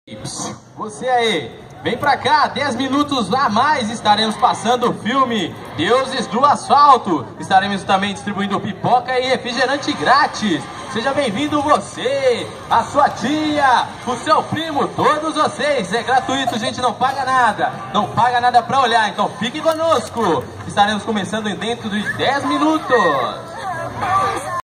Você aí, vem pra cá, 10 minutos a mais estaremos passando o filme Deuses do Asfalto. Estaremos também distribuindo pipoca e refrigerante grátis. Seja bem-vindo você, a sua tia, o seu primo, todos vocês. É gratuito, gente, não paga nada. Não paga nada pra olhar, então fique conosco. Estaremos começando dentro de 10 minutos.